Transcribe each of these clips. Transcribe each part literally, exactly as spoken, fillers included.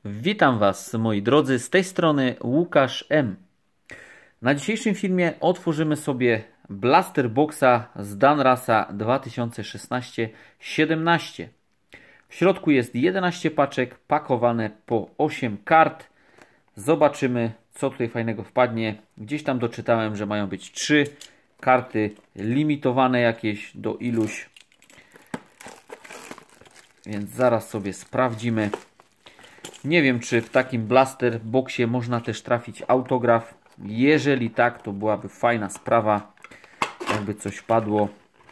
Witam Was, moi drodzy, z tej strony Łukasz M. Na dzisiejszym filmie otworzymy sobie Blaster Boxa z Donrus'a dwa tysiące szesnaście siedemnaście. W środku jest jedenaście paczek, pakowane po osiem kart. Zobaczymy, co tutaj fajnego wpadnie. Gdzieś tam doczytałem, że mają być trzy karty limitowane jakieś do iluś. Więc zaraz sobie sprawdzimy. Nie wiem, czy w takim Blaster Boxie można też trafić autograf. Jeżeli tak, to byłaby fajna sprawa, jakby coś padło.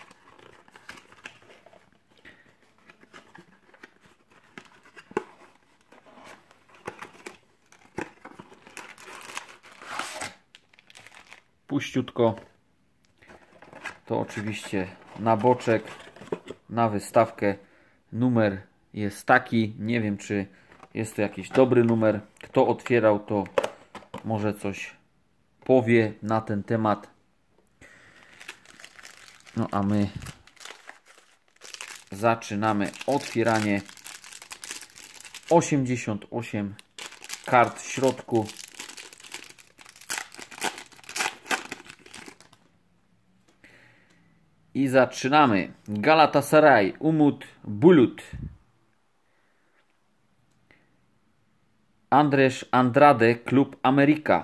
Puściutko. To oczywiście na boczek, na wystawkę. Numer jest taki. Nie wiem, czy jest to jakiś dobry numer. Kto otwierał, to może coś powie na ten temat. No a my zaczynamy otwieranie. osiemdziesiąt osiem kart w środku. I zaczynamy. Galatasaray, Umut Bulut. Andrzej Andrade, Klub Amerika.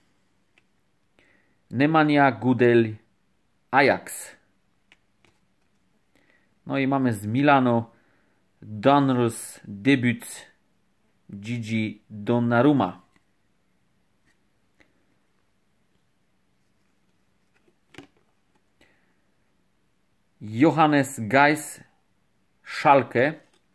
Nemanja Gudel, Ajax. No i mamy z Milano Donruss debiut Gigi Donnarumma. Johannes Geis, Schalke.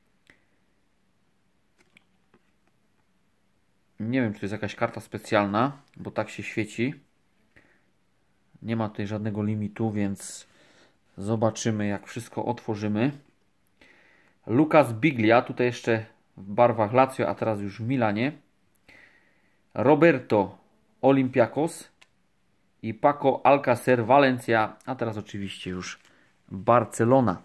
Nie wiem, czy to jest jakaś karta specjalna, bo tak się świeci. Nie ma tutaj żadnego limitu, więc zobaczymy, jak wszystko otworzymy. Lucas Biglia, tutaj jeszcze w barwach Lazio, a teraz już w Milanie. Roberto, Olympiakos. I Paco Alcácer, Valencia, a teraz oczywiście już Barcelona.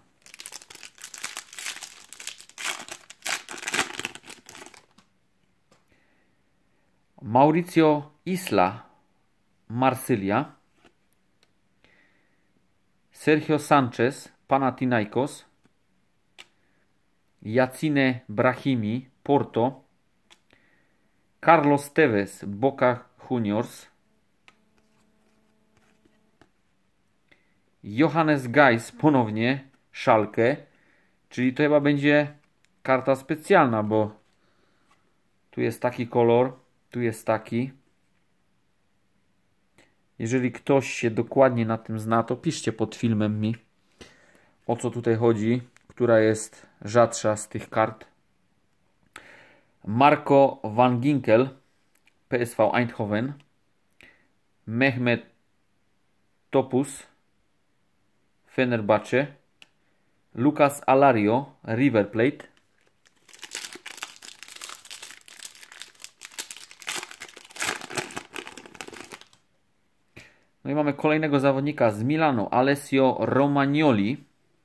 Mauricio Isla, Marsylia. Sergio Sanchez, Panathinaikos. Yacine Brahimi, Porto. Carlos Tevez, Boca Juniors. Johannes Geis, ponownie Schalke. Czyli to chyba będzie karta specjalna, bo tu jest taki kolor, tu jest taki. Jeżeli ktoś się dokładnie na tym zna, to piszcie pod filmem mi, o co tutaj chodzi, która jest rzadsza z tych kart. Marco van Ginkel, P S V Eindhoven. Mehmet Topuz, Fenerbahce. Lucas Alario, River Plate. No i mamy kolejnego zawodnika z Milano, Alessio Romagnoli.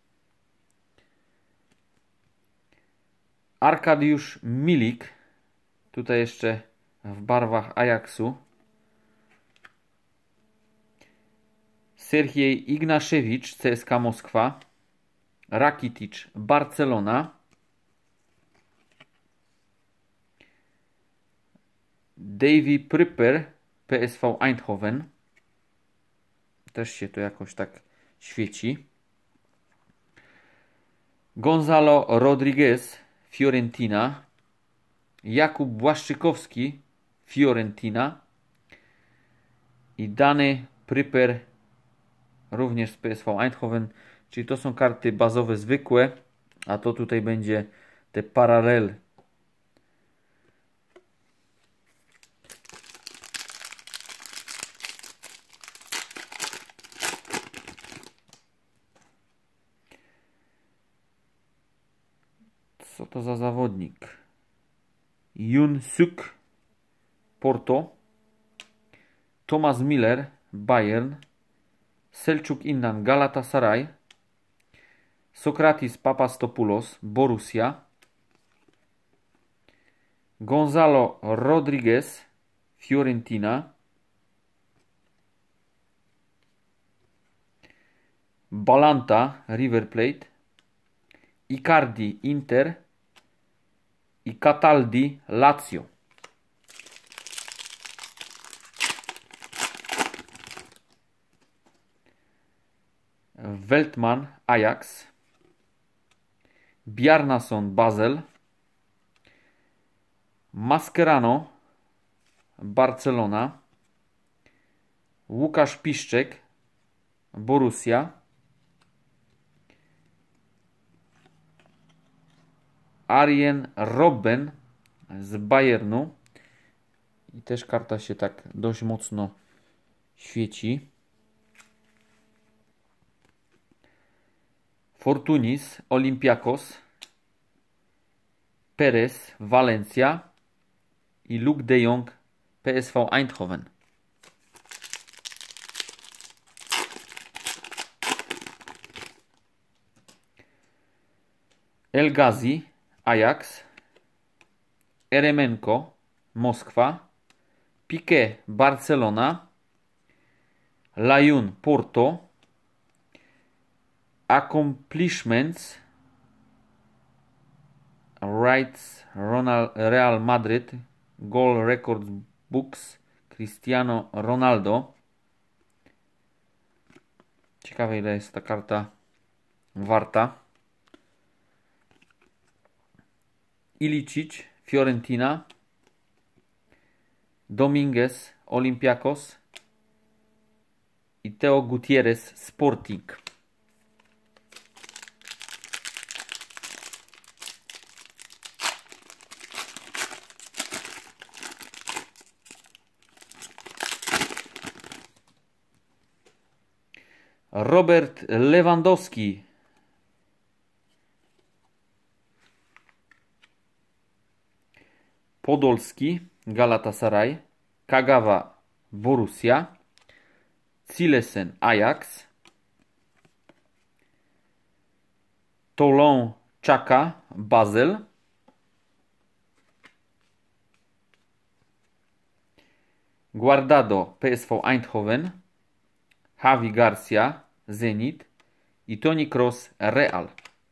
Arkadiusz Milik, tutaj jeszcze w barwach Ajaxu. Serhiej Ignaszewicz, C S K Moskwa. Rakitic, Barcelona. Davy Pripper, P S V Eindhoven. Też się to jakoś tak świeci. Gonzalo Rodriguez, Fiorentina. Jakub Błaszczykowski, Fiorentina. I Dany Pripper, również z P S V Eindhoven. Czyli to są karty bazowe zwykłe, a to tutaj będzie te paralel. Co to za zawodnik? Yoon Suk, Porto. Thomas Miller, Bayern. Selçuk Inan, Galatasaray. Sokratis Papastopoulos, Borussia. Gonzalo Rodriguez, Fiorentina. Balanta, River Plate. Icardi, Inter. I Cataldi, Lazio. Veltman, Ajax. Bjarnason, Basel. Mascherano, Barcelona. Łukasz Piszczek, Borussia. Arjen Robben z Bayernu. I też karta się tak dość mocno świeci. Fortunis, Olympiakos. Perez, Valencia. I Luke de Jong, P S V Eindhoven. El Ghazi, Ajax. Eremenko, Moskwa. Piqué, Barcelona. Layun, Porto. Accomplishments, Rights, Ronald, Real Madrid. Goal Records Books, Cristiano Ronaldo. Ciekawe, ile jest ta karta warta. Ilicic, Fiorentina. Dominguez, Olympiakos. I Theo Gutierrez, Sporting. Robert Lewandowski. Podolski, Galatasaray. Kagawa, Borussia. Cilesen, Ajax. Toulon Chaka, Basel. Guardado, P S V Eindhoven. Javi Garcia, Zenit. I Toni Kroos, Real.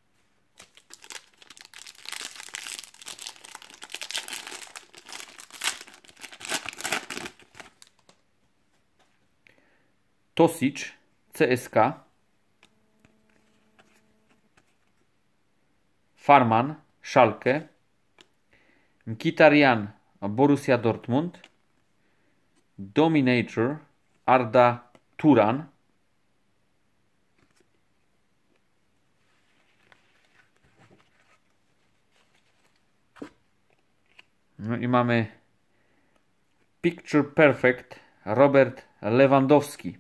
Tosic, C S K. Farman, Schalke. Mkhitaryan, Borussia Dortmund. Dominator, Arda Turan. No i mamy Picture Perfect, Robert Lewandowski.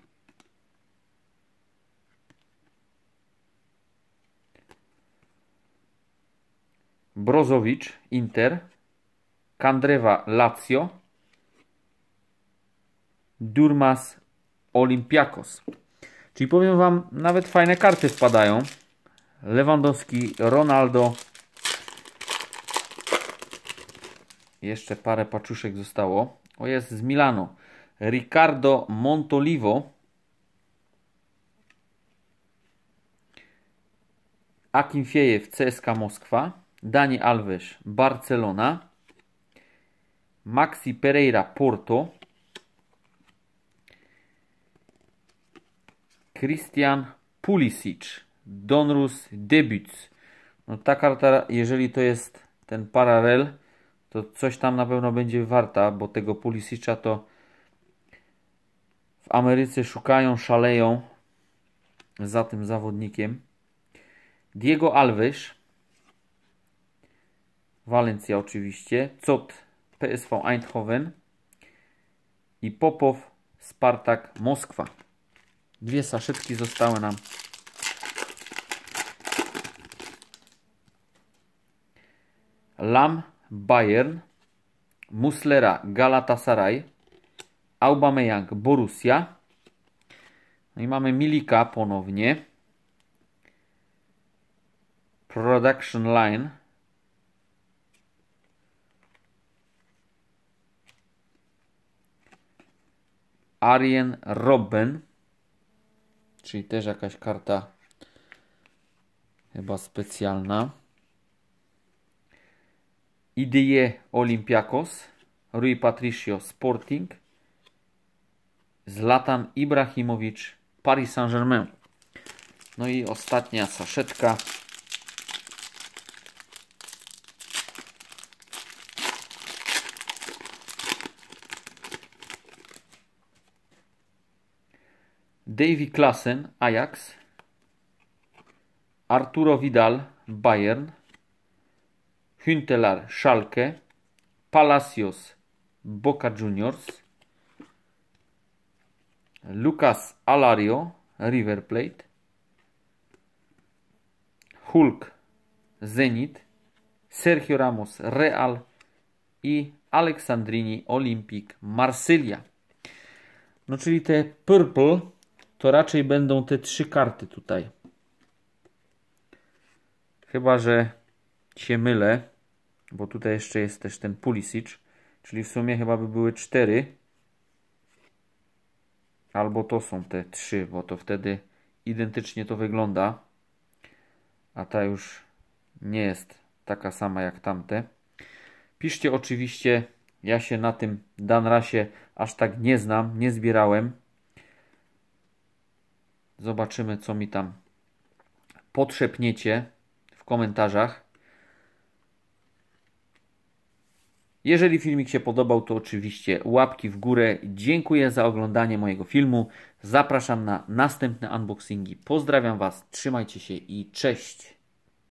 Brozovic, Inter. Kandreva, Lazio. Durmas, Olympiakos. Czyli powiem wam, nawet fajne karty wpadają. Lewandowski, Ronaldo. Jeszcze parę paczuszek zostało. O, jest z Milano. Riccardo Montolivo. Akinfejew, C S K Moskwa. Dani Alves, Barcelona. Maxi Pereira, Porto. Christian Pulisic, Donruss Debuts. No ta karta, jeżeli to jest ten paralel, to coś tam na pewno będzie warta, bo tego Pulisicza to w Ameryce szukają, szaleją za tym zawodnikiem. Diego Alves, Valencia oczywiście. Cot, P S V Eindhoven. I Popow, Spartak Moskwa. Dwie saszetki zostały nam. Lam, Bayern. Muslera, Galatasaray. Aubameyang, Borussia. No i mamy Milika ponownie. Production Line. Arjen Robben, czyli też jakaś karta chyba specjalna. Idije Olympiakos, Rui Patricio Sporting, Zlatan Ibrahimowicz Paris Saint-Germain. No i ostatnia saszetka. Davy Klaassen Ajax, Arturo Vidal Bayern, Huntelaar Schalke, Palacios Boca Juniors, Lucas Alario River Plate, Hulk Zenit, Sergio Ramos Real i Aleksandrini Olympique Marsylia. No czyli te purple to raczej będą te trzy karty tutaj. Chyba że się mylę, bo tutaj jeszcze jest też ten Pulisic, czyli w sumie chyba by były cztery. Albo to są te trzy, bo to wtedy identycznie to wygląda. A ta już nie jest taka sama jak tamte. Piszcie oczywiście, ja się na tym Danrasie aż tak nie znam, nie zbierałem. Zobaczymy, co mi tam podszepniecie w komentarzach. Jeżeli filmik się podobał, to oczywiście łapki w górę. Dziękuję za oglądanie mojego filmu. Zapraszam na następne unboxingi. Pozdrawiam Was, trzymajcie się i cześć!